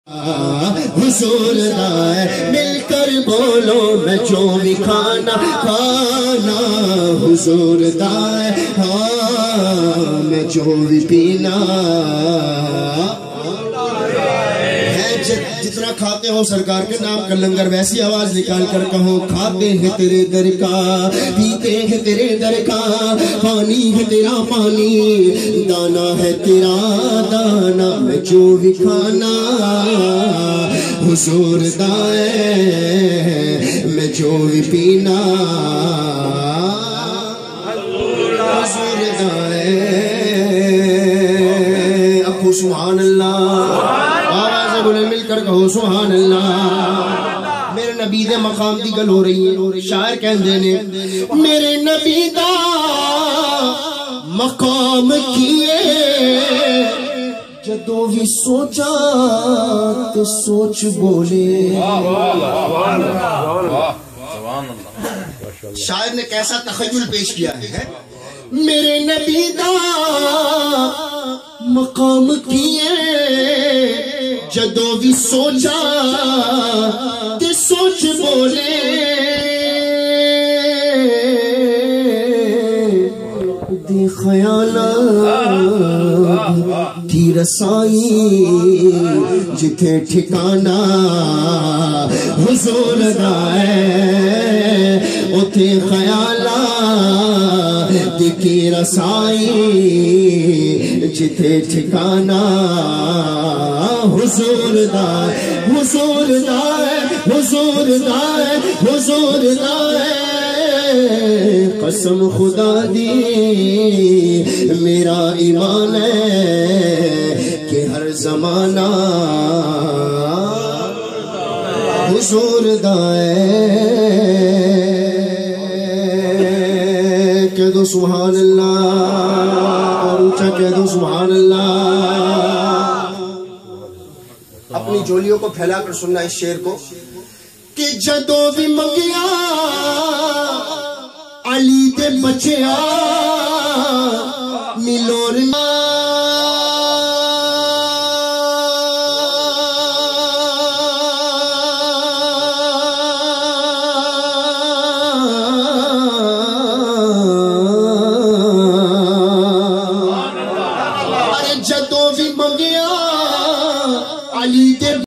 حضور دا ہے مل کر بولو میں جو بھی کھانا کھانا حضور دا ہے میں جو بھی پینا جتنا کھاتے ہو سرکار کے نام کا لنگر ویسی آواز نکال کر کہو کھاتے ہیں تیرے در کا پیتے ہیں تیرے در کا پانی ہے تیرا پانی دانا ہے تیرا دانا میں جو بھی کھانا حضور دا ہے میں جو بھی پینا حضور دا ہے ابو سبحان اللہ مل کر کہو سبحان اللہ میرے نبی دے مقام دی گل ہو رہی ہے شاعر کہندے نے میرے نبی دا مقام کیے جدوں بھی سوچا تو سوچ بولے شاعر نے کیسا تخیل پیش کیا ہے میرے نبی دا مقام کیے جدوں بھی سوچا تے سوچ بولے دی خیالات دی رسائی جتھے ٹھکانا حضور دا ہے اتھے خیالات دی رسائی جتھے ٹھکانا حضور دا ہے حضور دا ہے حضور دا ہے حضور دا ہے قسم خدا دی میرا ایمان ہے کہ ہر زمانہ حضور دا ہے کہہ دو سبحان اللہ اور اونچا کہہ دو سبحان اللہ اپنی جولیوں کو پھیلا کر سننا اس شعر کو کہ جدوں بھی منگیا علی دے بچیا ملو